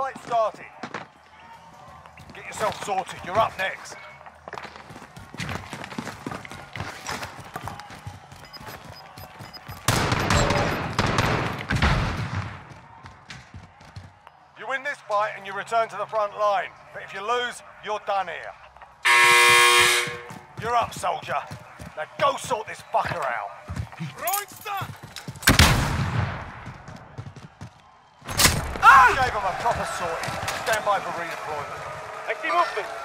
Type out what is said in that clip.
fight started. Get yourself sorted, you're up next. You win this fight and you return to the front line. But if you lose, you're done here. You're up, soldier. Now go sort this fucker out. Gave him a proper sorting. Stand by for redeployment. I see movement.